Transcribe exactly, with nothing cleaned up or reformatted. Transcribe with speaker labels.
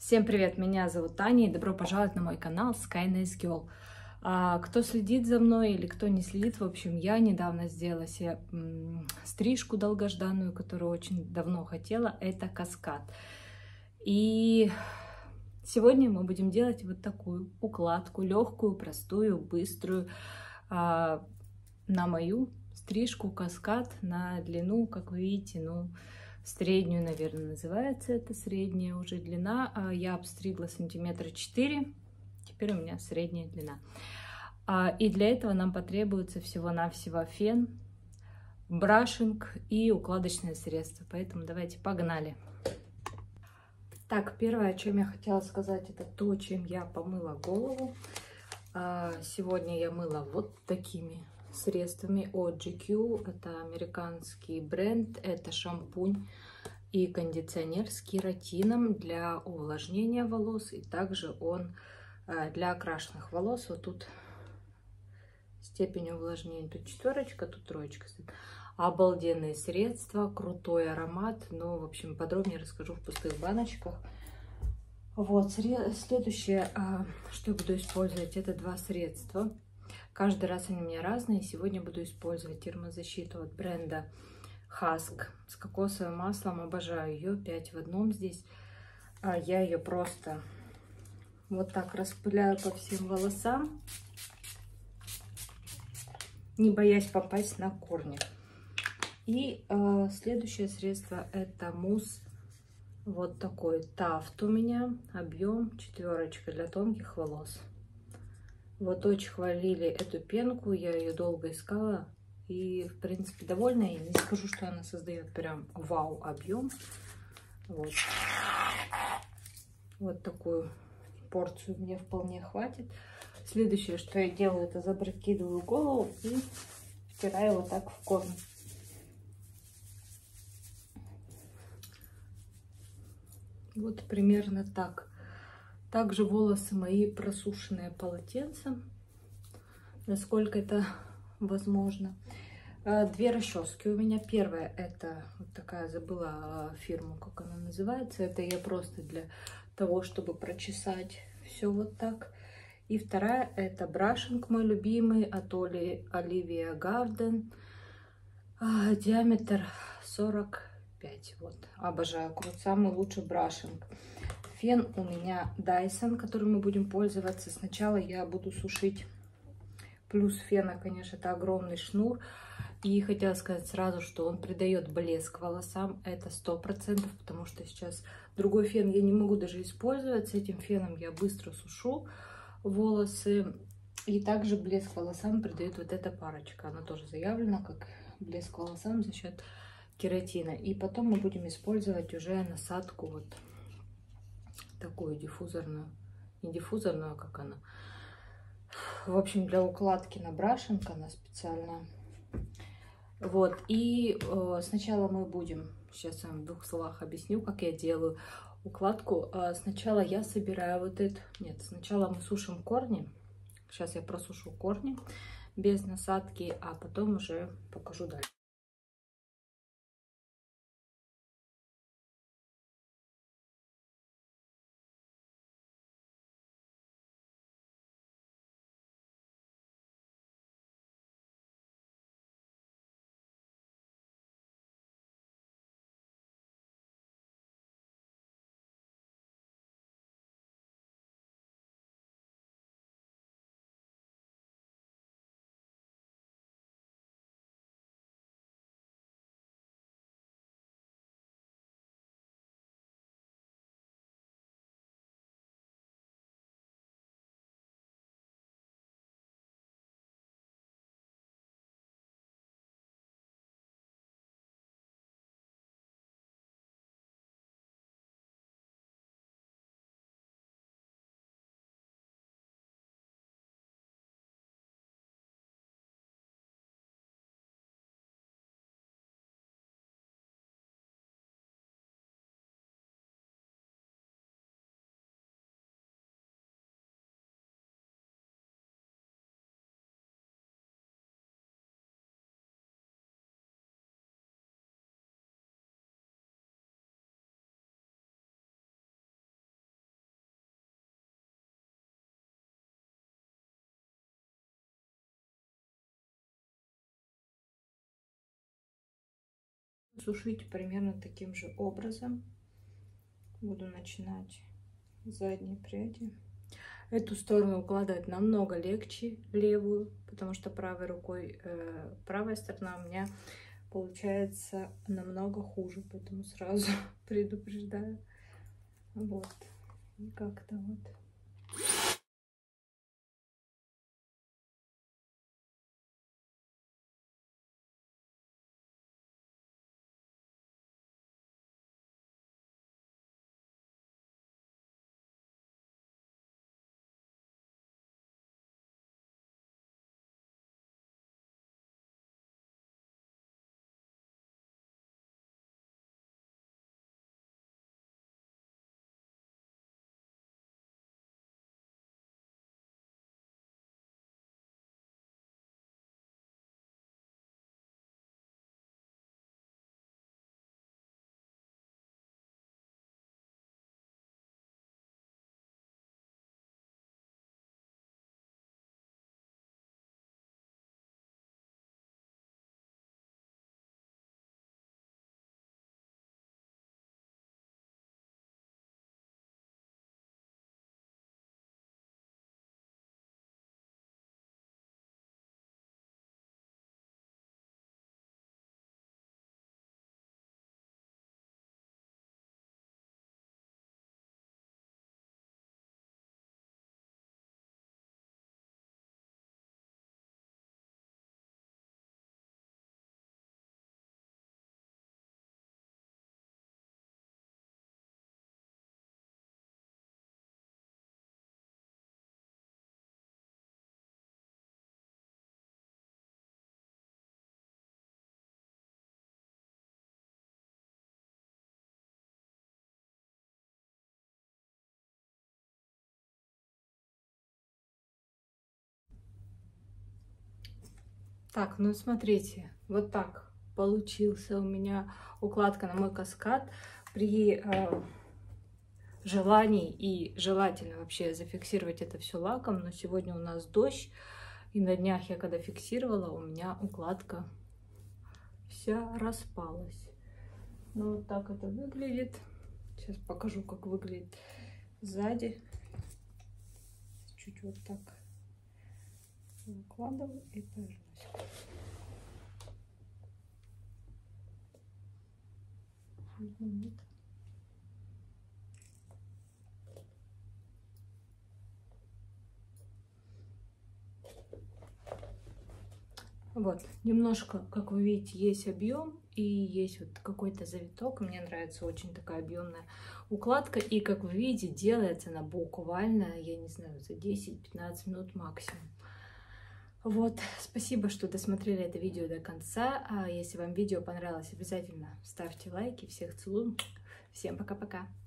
Speaker 1: Всем привет, меня зовут Таня и добро пожаловать на мой канал Sky Nice Girl. А, кто следит за мной или кто не следит, в общем, я недавно сделала себе м, стрижку долгожданную, которую очень давно хотела, это каскад. И сегодня мы будем делать вот такую укладку, легкую, простую, быструю, а, на мою стрижку каскад на длину, как вы видите, ну, среднюю, наверное, называется это, средняя уже длина. Я обстригла сантиметра четыре, теперь у меня средняя длина. И для этого нам потребуется всего-навсего фен, брашинг и укладочное средство. Поэтому давайте погнали. Так, первое, о чем я хотела сказать, это то, чем я помыла голову. Сегодня я мыла вот такими средствами от джи кью. Это американский бренд, это шампунь и кондиционер с кератином для увлажнения волос, и также он для окрашенных волос. Вот тут степень увлажнения, тут четверочка, тут троечка. Обалденные средства, крутой аромат, но, в общем, подробнее расскажу в пустых баночках. Вот, следующее, что я буду использовать, это два средства. Каждый раз они у меня разные. Сегодня буду использовать термозащиту от бренда Husk с кокосовым маслом. Обожаю ее, пять в одном здесь. А я ее просто вот так распыляю по всем волосам, не боясь попасть на корни. И э, следующее средство это мусс. Вот такой тафт у меня, объем четверочка для тонких волос. Вот очень хвалили эту пенку, я ее долго искала и, в принципе, довольна. И не скажу, что она создает прям вау объем. Вот. Вот такую порцию мне вполне хватит. Следующее, что я делаю, это запрокидываю голову и втираю вот так в корни. Вот примерно так. Также волосы мои просушенные полотенцем, насколько это возможно. Две расчески у меня. Первая это вот такая, забыла фирму, как она называется. Это я просто для того, чтобы прочесать все вот так. И вторая это брашинг мой любимый от Olivia Garden. Диаметр сорок пять. Вот, обожаю, крут, самый лучший брашинг. Фен у меня Dyson, которым мы будем пользоваться. Сначала я буду сушить. Плюс фена, конечно, это огромный шнур. И хотела сказать сразу, что он придает блеск волосам. Это сто процентов, потому что сейчас другой фен я не могу даже использовать. С этим феном я быстро сушу волосы. И также блеск волосам придает вот эта парочка. Она тоже заявлена как блеск волосам за счет кератина. И потом мы будем использовать уже насадку вот такую диффузорную. Не диффузорную, а как она. В общем, для укладки на брашинг она специальная. Вот, и э, сначала мы будем, сейчас я вам в двух словах объясню, как я делаю укладку. Э, сначала я собираю вот это, нет, сначала мы сушим корни. Сейчас я просушу корни без насадки, а потом уже покажу дальше. Сушить примерно таким же образом. Буду начинать с задней пряди. Эту сторону укладывать намного легче, левую, потому что правой рукой, э, правая сторона у меня получается намного хуже, поэтому сразу предупреждаю. Вот, и как-то вот. Так, ну смотрите, вот так получился у меня укладка на мой каскад. При э, желании и желательно вообще зафиксировать это все лаком, но сегодня у нас дождь, и на днях я когда фиксировала, у меня укладка вся распалась. Ну вот так это выглядит. Сейчас покажу, как выглядит сзади. Чуть вот так выкладываю и повернусь. Вот, немножко, как вы видите, есть объем и есть вот какой-то завиток. Мне нравится очень такая объемная укладка. И, как вы видите, делается она буквально, я не знаю, за десять-пятнадцать минут максимум. Вот, спасибо, что досмотрели это видео до конца. А если вам видео понравилось, обязательно ставьте лайки. Всех целую. Всем пока-пока.